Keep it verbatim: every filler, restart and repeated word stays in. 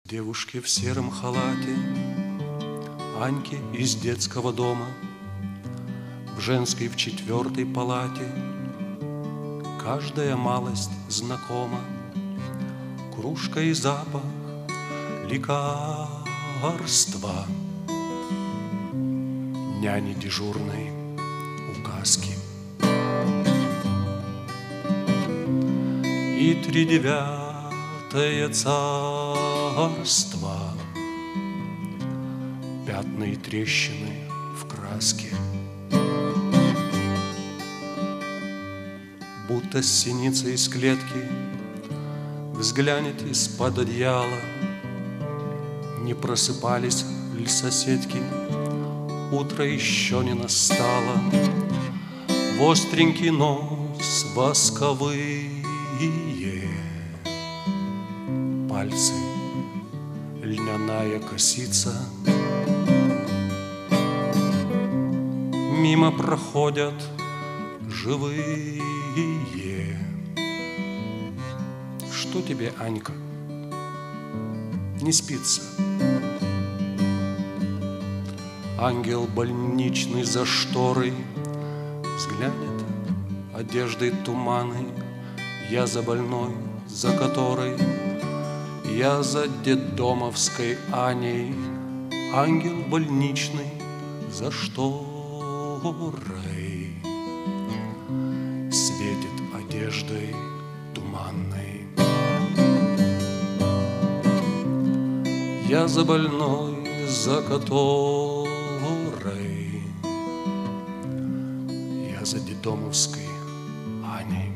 Девушки в сером халате, Аньки из детского дома, В женской в четвертой палате каждая малость знакома. Кружка и запах лекарства, няни дежурной указки и тридевятое царство, пятна и трещины в краске. Будто синица из клетки взглянет из-под одеяла. Не просыпались ли соседки, утро еще не настало. В остренький нос восковые пальцы, льняная косица. Мимо проходят живые. Что тебе, Анька, не спится? Ангел больничный за шторой взглянет одеждой туманы. Я за больной, за которой, я за детдомовской Аней. Ангел больничный за шторой светит одеждой туманной. Я за больной, за которой, я за детдомовской Аней.